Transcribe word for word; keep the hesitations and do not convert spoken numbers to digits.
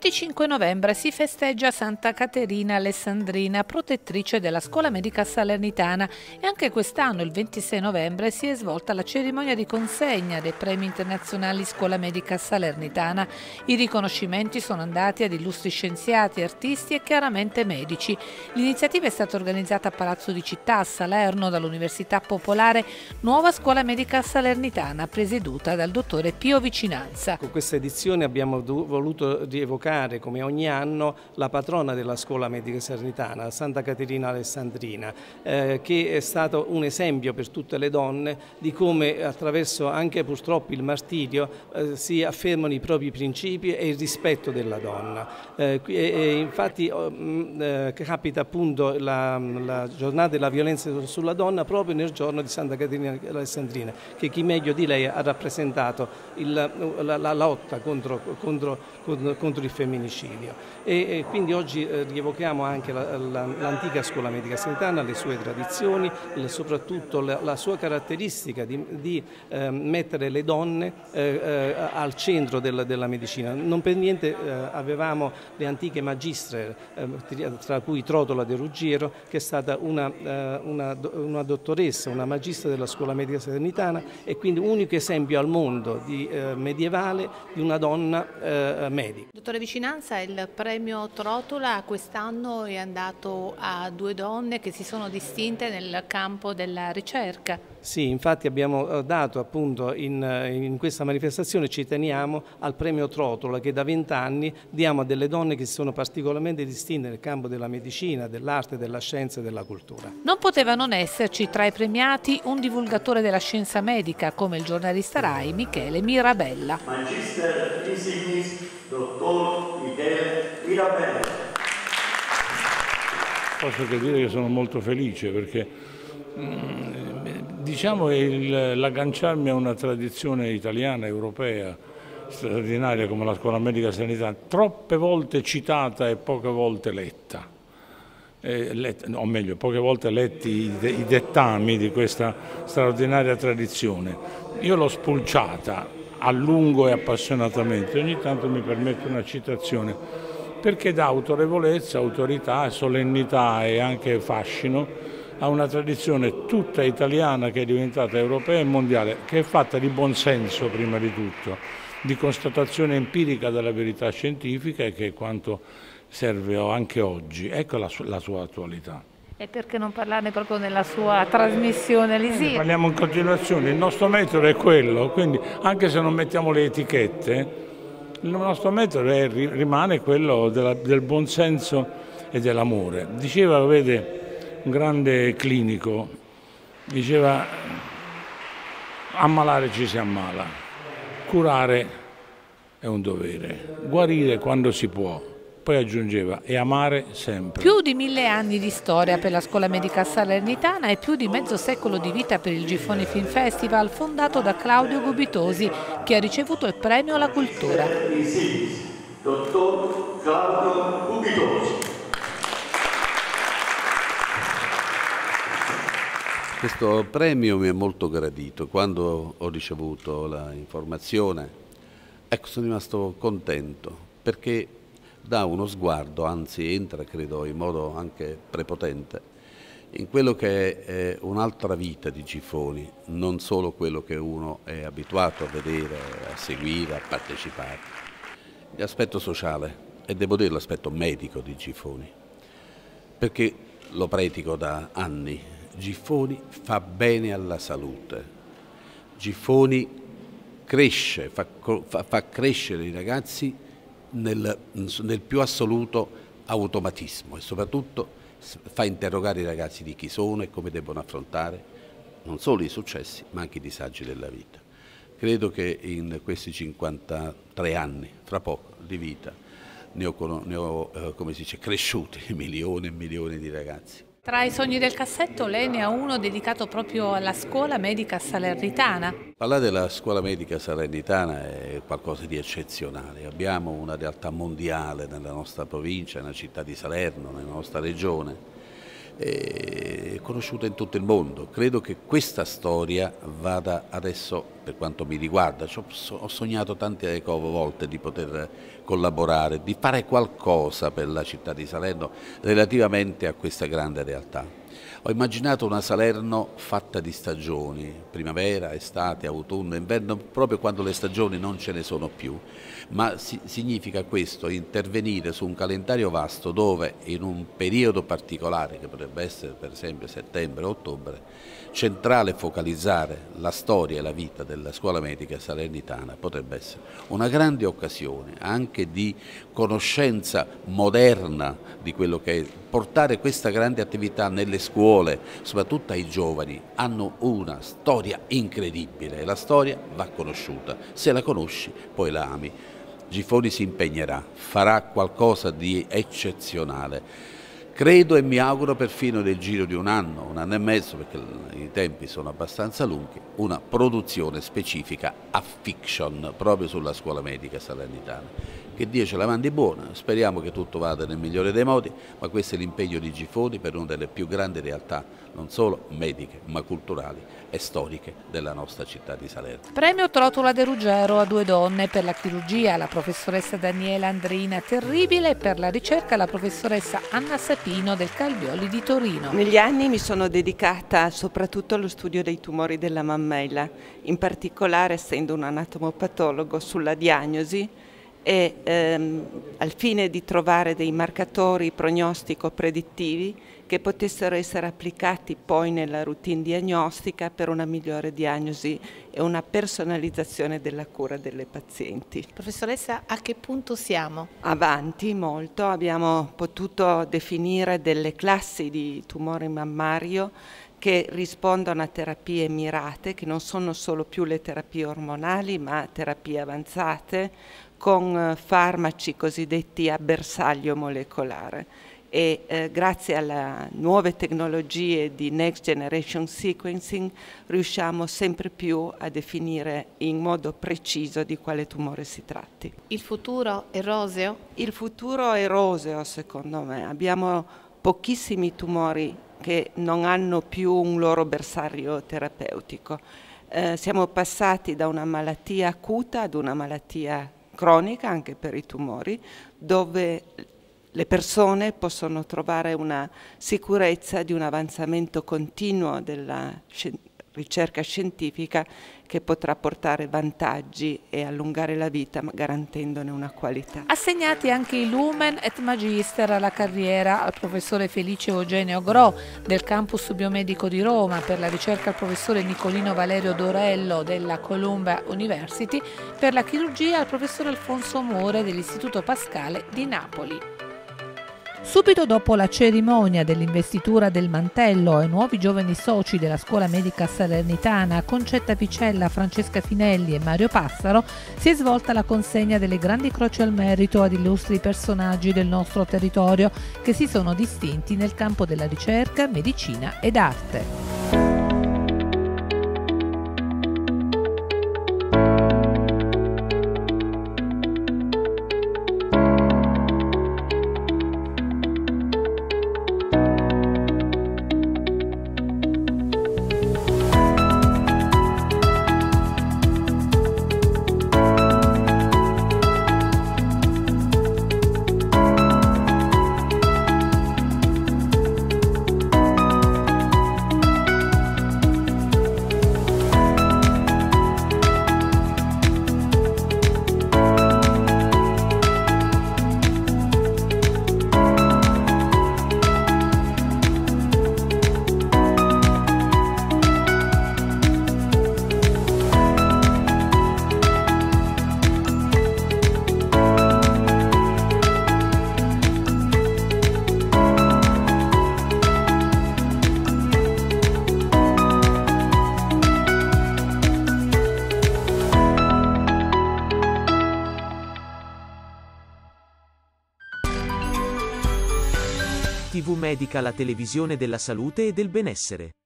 venticinque novembre si festeggia Santa Caterina Alessandrina, protettrice della Scuola Medica Salernitana, e anche quest'anno, il ventisei novembre, si è svolta la cerimonia di consegna dei premi internazionali Scuola Medica Salernitana. I riconoscimenti sono andati ad illustri scienziati, artisti e chiaramente medici. L'iniziativa è stata organizzata a Palazzo di Città, a Salerno, dall'Università Popolare Nuova Scuola Medica Salernitana, presieduta dal dottore Pio Vicinanza. Con questa edizione abbiamo voluto rievocare, come ogni anno, la patrona della Scuola Medica Salernitana, Santa Caterina Alessandrina, eh, che è stato un esempio per tutte le donne di come, attraverso anche purtroppo il martirio, eh, si affermano i propri principi e il rispetto della donna. Eh, e, e infatti eh, capita appunto la, la giornata della violenza sulla donna proprio nel giorno di Santa Caterina Alessandrina, che chi meglio di lei ha rappresentato il, la, la lotta contro, contro, contro, contro il femminicidio. E, e quindi oggi eh, rievochiamo anche l'antica la, Scuola Medica Salernitana, le sue tradizioni, le, soprattutto la, la sua caratteristica di, di eh, mettere le donne eh, eh, al centro del, della medicina. Non per niente eh, avevamo le antiche magistre, eh, tra cui Trotola de Ruggiero, che è stata una, eh, una, una dottoressa, una magistra della Scuola Medica Salernitana, e quindi unico esempio al mondo di, eh, medievale di una donna eh, medica. Dottore Vicinanza, il premio Trotola quest'anno è andato a due donne che si sono distinte nel campo della ricerca. Sì, infatti abbiamo dato appunto in, in questa manifestazione, ci teniamo al premio Trotola che da vent'anni diamo a delle donne che si sono particolarmente distinte nel campo della medicina, dell'arte, della scienza e della cultura. Non poteva non esserci tra i premiati un divulgatore della scienza medica come il giornalista Rai Michele Mirabella. Magister insignis, dottor Michele Mirabella. Posso che dire che sono molto felice perché diciamo il, l'agganciarmi a una tradizione italiana, europea, straordinaria come la Scuola Medica Salernitana, troppe volte citata e poche volte letta, eh, let, o meglio, poche volte letti i, de, i dettami di questa straordinaria tradizione. Io l'ho spulciata a lungo e appassionatamente, ogni tanto mi permetto una citazione, perché dà autorevolezza, autorità, solennità e anche fascino a una tradizione tutta italiana che è diventata europea e mondiale, che è fatta di buonsenso prima di tutto, di constatazione empirica della verità scientifica, e che è quanto serve anche oggi. Ecco la sua, la sua attualità. E perché non parlarne proprio nella sua trasmissione Lisì? Parliamo in continuazione, il nostro metodo è quello, quindi anche se non mettiamo le etichette, il nostro metodo è, rimane quello della, del buonsenso e dell'amore. Diceva, vede, un grande clinico, diceva: ammalare ci si ammala, curare è un dovere, guarire quando si può. Poi aggiungeva: e amare sempre. Più di mille anni di storia per la Scuola Medica Salernitana e più di mezzo secolo di vita per il Giffoni Film Festival, fondato da Claudio Gubitosi, che ha ricevuto il premio alla cultura. Dottor Claudio Gubitosi. Questo premio mi è molto gradito. Quando ho ricevuto l'informazione, ecco, sono rimasto contento, perché dà uno sguardo, anzi entra, credo, in modo anche prepotente, in quello che è un'altra vita di Giffoni, non solo quello che uno è abituato a vedere, a seguire, a partecipare. L'aspetto sociale, e devo dire l'aspetto medico di Giffoni, perché lo pratico da anni. Giffoni fa bene alla salute, Giffoni cresce, fa, fa, fa crescere i ragazzi nel, nel più assoluto automatismo, e soprattutto fa interrogare i ragazzi di chi sono e come devono affrontare non solo i successi ma anche i disagi della vita. Credo che in questi cinquantatré anni, fra poco, di vita, ne ho, ne ho eh, come si dice, cresciuti milioni e milioni di ragazzi. Tra i sogni del cassetto lei ne ha uno dedicato proprio alla Scuola Medica Salernitana. Parlare della Scuola Medica Salernitana è qualcosa di eccezionale. Abbiamo una realtà mondiale nella nostra provincia, nella città di Salerno, nella nostra regione, è conosciuta in tutto il mondo. Credo che questa storia vada adesso per quanto mi riguarda, ho sognato tante volte di poter collaborare, di fare qualcosa per la città di Salerno relativamente a questa grande realtà. Ho immaginato una Salerno fatta di stagioni, primavera, estate, autunno, inverno, proprio quando le stagioni non ce ne sono più, ma si, significa questo, intervenire su un calendario vasto dove in un periodo particolare, che potrebbe essere per esempio settembre o ottobre, centrale focalizzare la storia e la vita della scuola medica salernitana potrebbe essere una grande occasione anche di conoscenza moderna di quello che è portare questa grande attività nelle scuole, soprattutto ai giovani. Hanno una storia incredibile e la storia va conosciuta, se la conosci poi la ami. Gifoni si impegnerà, farà qualcosa di eccezionale. Credo e mi auguro perfino nel giro di un anno, un anno e mezzo, perché i tempi sono abbastanza lunghi, una produzione specifica a fiction proprio sulla scuola medica salernitana. Che Dio ce la mandi buona, speriamo che tutto vada nel migliore dei modi, ma questo è l'impegno di Gifoni per una delle più grandi realtà, non solo mediche, ma culturali e storiche della nostra città di Salerno. Premio Trotula De Ruggero a due donne, per la chirurgia la professoressa Daniela Andrina Terribile e per la ricerca la professoressa Anna Sapino del Calvioli di Torino. Negli anni mi sono dedicata soprattutto allo studio dei tumori della mammella, in particolare essendo un anatomopatologo sulla diagnosi e ehm, al fine di trovare dei marcatori prognostico-predittivi che potessero essere applicati poi nella routine diagnostica per una migliore diagnosi e una personalizzazione della cura delle pazienti. Professoressa, a che punto siamo? Avanti molto, abbiamo potuto definire delle classi di tumore mammario che rispondono a terapie mirate, che non sono solo più le terapie ormonali, ma terapie avanzate, con farmaci cosiddetti a bersaglio molecolare. E eh, grazie alle nuove tecnologie di Next Generation Sequencing riusciamo sempre più a definire in modo preciso di quale tumore si tratti. Il futuro è roseo? Il futuro è roseo secondo me, abbiamo pochissimi tumori che non hanno più un loro bersaglio terapeutico. Eh, siamo passati da una malattia acuta ad una malattia cronica anche per i tumori, dove le persone possono trovare una sicurezza di un avanzamento continuo della ricerca scientifica che potrà portare vantaggi e allungare la vita, ma garantendone una qualità. Assegnati anche i Lumen et Magister alla carriera al professore Felice Eugenio Gro del campus biomedico di Roma, per la ricerca al professore Nicolino Valerio Dorello della Columbia University, per la chirurgia al professore Alfonso More dell'Istituto Pascale di Napoli. Subito dopo la cerimonia dell'investitura del mantello ai nuovi giovani soci della Scuola Medica Salernitana, Concetta Picella, Francesca Finelli e Mario Passaro, si è svolta la consegna delle grandi croci al merito ad illustri personaggi del nostro territorio che si sono distinti nel campo della ricerca, medicina ed arte. tivù Medica, la televisione della salute e del benessere.